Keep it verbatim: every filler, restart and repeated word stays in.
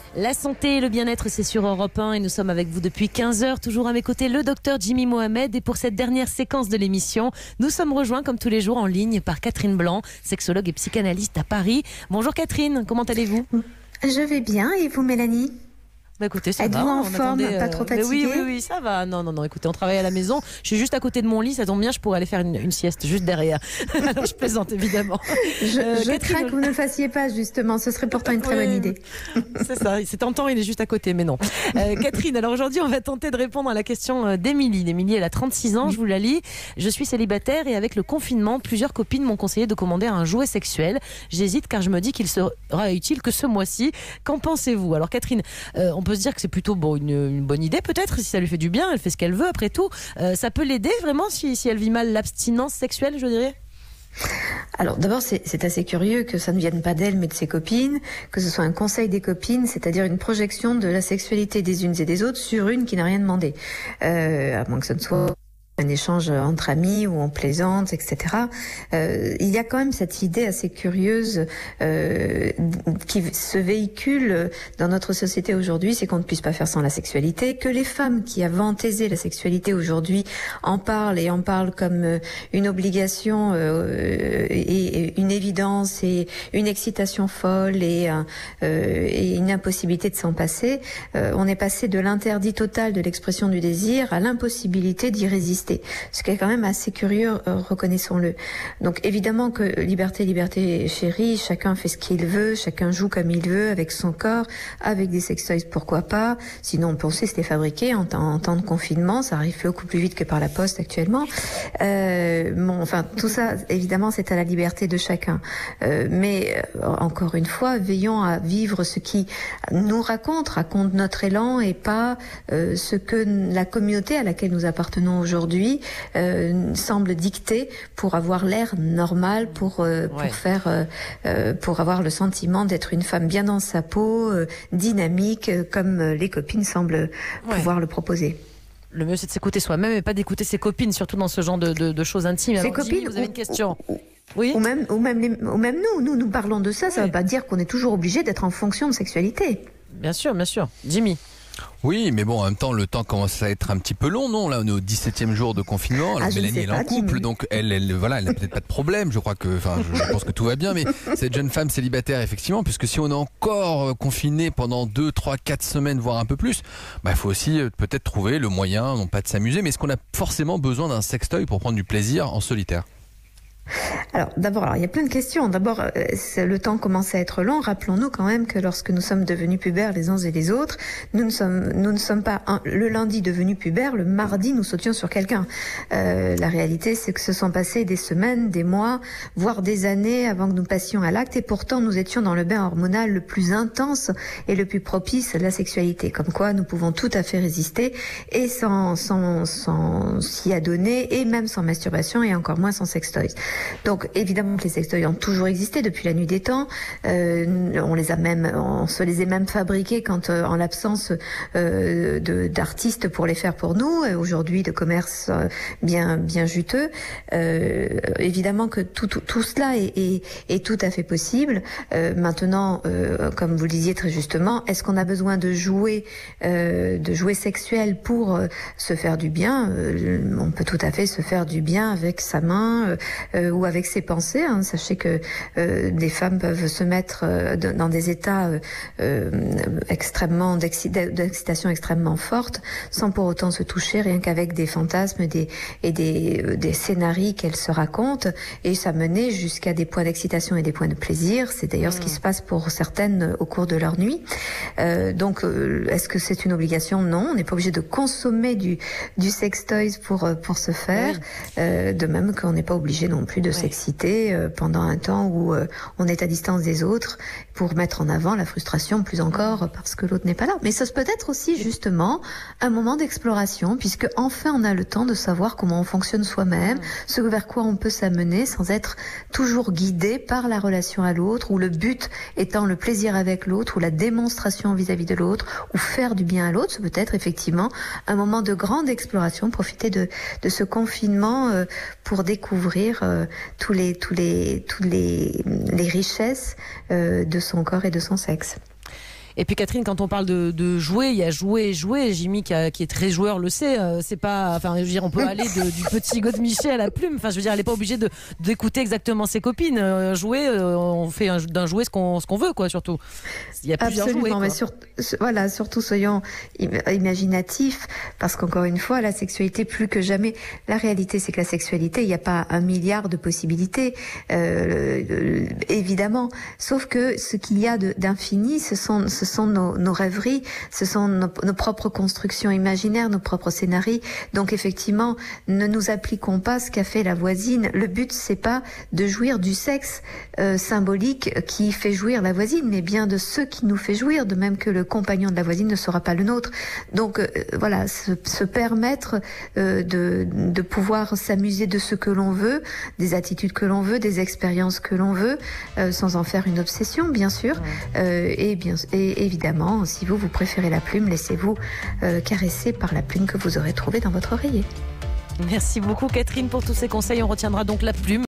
La santé et le bien-être, c'est sur Europe un et nous sommes avec vous depuis quinze heures. Toujours à mes côtés, le docteur Jimmy Mohamed. Et pour cette dernière séquence de l'émission, nous sommes rejoints comme tous les jours en ligne par Catherine Blanc, sexologue et psychanalyste à Paris. Bonjour Catherine, comment allez-vous ? Je vais bien, et vous Mélanie ? Bah écoutez, ça Êtes-vous va. en on forme, attendait, pas trop fatiguée ? Oui, oui, oui, ça va. Non, non, non. Écoutez, on travaille à la maison. Je suis juste à côté de mon lit. Ça tombe bien, je pourrais aller faire une, une sieste juste derrière. Alors, je plaisante évidemment. Je, euh, je crains que vous ne le fassiez pas, justement. Ce serait pourtant une très oui, bonne idée. C'est ça. C'est tentant, il est juste à côté, mais non. Euh, Catherine, alors aujourd'hui, on va tenter de répondre à la question d'Émilie. Émilie, elle a trente-six ans. Je vous la lis. Je suis célibataire et avec le confinement, plusieurs copines m'ont conseillé de commander un jouet sexuel. J'hésite car je me dis qu'il sera utile que ce mois-ci. Qu'en pensez-vous ? Alors Catherine, euh, on peut se dire que c'est plutôt bon. Une, une bonne idée peut-être, si ça lui fait du bien, elle fait ce qu'elle veut après tout. Euh, ça peut l'aider vraiment si, si elle vit mal l'abstinence sexuelle, je dirais ? Alors d'abord, c'est, c'est assez curieux que ça ne vienne pas d'elle mais de ses copines, que ce soit un conseil des copines, c'est-à-dire une projection de la sexualité des unes et des autres sur une qui n'a rien demandé. Euh, à moins que ce ne soit un échange entre amis où on plaisante, et cetera. Euh, il y a quand même cette idée assez curieuse euh, qui se véhicule dans notre société aujourd'hui, c'est qu'on ne puisse pas faire sans la sexualité, que les femmes qui inventent la sexualité aujourd'hui en parlent et en parlent comme une obligation euh, et une évidence et une excitation folle et, euh, et une impossibilité de s'en passer. Euh, on est passé de l'interdit total de l'expression du désir à l'impossibilité d'y résister. Ce qui est quand même assez curieux, euh, reconnaissons-le. Donc évidemment que liberté, liberté chérie, chacun fait ce qu'il veut, chacun joue comme il veut, avec son corps, avec des sextoys, pourquoi pas. Sinon, on pensait que c'était fabriqué en, en, en temps de confinement, ça arrive beaucoup plus vite que par la poste actuellement. Euh, bon, enfin, tout ça, évidemment, c'est à la liberté de chacun. Euh, mais euh, encore une fois, veillons à vivre ce qui nous raconte, raconte notre élan et pas euh, ce que la communauté à laquelle nous appartenons aujourd'hui Euh, semble dicter pour avoir l'air normal, pour euh, pour ouais. faire euh, euh, pour avoir le sentiment d'être une femme bien dans sa peau, euh, dynamique, euh, comme euh, les copines semblent ouais. pouvoir le proposer. Le mieux, c'est de s'écouter soi-même et pas d'écouter ses copines, surtout dans ce genre de, de, de choses intimes. Ses Alors, copines, Jimmy, vous avez une question ? Oui. Ou même, ou même, les, ou même nous, nous, nous parlons de ça. Oui. Ça ne veut pas dire qu'on est toujours obligé d'être en fonction de sexualité. Bien sûr, bien sûr. Jimmy. Oui, mais bon, en même temps, le temps commence à être un petit peu long, non ? Là, on est au dix-septième jour de confinement. Alors, ah, Mélanie, elle est en couple, Jimmy. Donc elle, elle, voilà, elle n'a peut-être pas de problème. Je crois que, enfin, je, je pense que tout va bien. Mais cette jeune femme célibataire, effectivement, puisque si on est encore confiné pendant deux, trois, quatre semaines, voire un peu plus, bah, il faut aussi euh, peut-être trouver le moyen, non pas de s'amuser, mais est-ce qu'on a forcément besoin d'un sextoy pour prendre du plaisir en solitaire ? Alors d'abord, alors, il y a plein de questions. D'abord, euh, le temps commence à être long. Rappelons-nous quand même que lorsque nous sommes devenus pubères les uns et les autres, nous ne sommes, nous ne sommes pas un, le lundi devenus pubères, le mardi nous sautions sur quelqu'un. Euh, la réalité, c'est que se sont passées des semaines, des mois, voire des années avant que nous passions à l'acte, et pourtant nous étions dans le bain hormonal le plus intense et le plus propice à la sexualité. Comme quoi, nous pouvons tout à fait résister et sans, sans, sans s'y adonner, et même sans masturbation, et encore moins sans sextoys. Donc évidemment que les sextoys ont toujours existé depuis la nuit des temps. Euh, on les a même, on se les a même fabriqués quand, euh, en l'absence euh, de, d'artistes pour les faire pour nous. Et aujourd'hui, de commerce euh, bien bien juteux. Euh, évidemment que tout tout, tout cela est, est, est tout à fait possible. Euh, maintenant, euh, comme vous le disiez très justement, est-ce qu'on a besoin de jouets euh, de jouets sexuels pour euh, se faire du bien ? euh, On peut tout à fait se faire du bien avec sa main euh, ou avec ses pensées. Hein. Sachez que euh, des femmes peuvent se mettre euh, de, dans des états euh, euh, extrêmement d'excitation extrêmement forte, sans pour autant se toucher, rien qu'avec des fantasmes des, et des, euh, des scénarios qu'elles se racontent, et ça menait jusqu'à des points d'excitation et des points de plaisir. C'est d'ailleurs mmh. ce qui se passe pour certaines au cours de leur nuit. Euh, donc, euh, est-ce que c'est une obligation ? Non, on n'est pas obligé de consommer du, du sextoys pour, pour se faire, oui. euh, de même qu'on n'est pas obligé non plus de oui. s'exciter euh, pendant un temps où euh, on est à distance des autres pour mettre en avant la frustration, plus encore parce que l'autre n'est pas là. Mais ça peut être aussi justement un moment d'exploration, puisque enfin on a le temps de savoir comment on fonctionne soi-même, mmh. ce vers quoi on peut s'amener sans être toujours guidé par la relation à l'autre, où le but étant le plaisir avec l'autre, ou la démonstration vis-à-vis de l'autre, ou faire du bien à l'autre. Ce peut être effectivement un moment de grande exploration, profiter de, de ce confinement euh, pour découvrir euh, tous les, tous les, tous les, les richesses euh, de son corps et de son sexe. Et puis Catherine, quand on parle de, de jouer, il y a jouer, jouer. Jimmy qui, a, qui est très joueur le sait. Euh, c'est pas, enfin, je veux dire, on peut aller de, du petit Godemiché à la plume. Enfin, je veux dire, elle n'est pas obligée de d'écouter exactement ses copines. Euh, jouer, euh, on fait un, d'un jouet ce qu'on ce qu'on veut, quoi, surtout. Il y a plusieurs Absolument, jouets. Mais sur, voilà, surtout soyons imaginatifs, parce qu'encore une fois, la sexualité plus que jamais. La réalité, c'est que la sexualité, il n'y a pas un milliard de possibilités, euh, euh, évidemment. Sauf que ce qu'il y a de, d'infini, ce sont, ce sont nos, nos rêveries, ce sont nos, nos propres constructions imaginaires, nos propres scénarios. Donc effectivement, ne nous appliquons pas ce qu'a fait la voisine. Le but, c'est pas de jouir du sexe euh, symbolique qui fait jouir la voisine, mais bien de ce qui nous fait jouir, de même que le compagnon de la voisine ne sera pas le nôtre. Donc euh, voilà, se, se permettre euh, de, de pouvoir s'amuser de ce que l'on veut, des attitudes que l'on veut, des expériences que l'on veut, euh, sans en faire une obsession, bien sûr. Euh, et, bien, et évidemment, si vous, vous préférez la plume, laissez-vous euh, caresser par la plume que vous aurez trouvée dans votre oreiller. Merci beaucoup Catherine pour tous ces conseils. On retiendra donc la plume.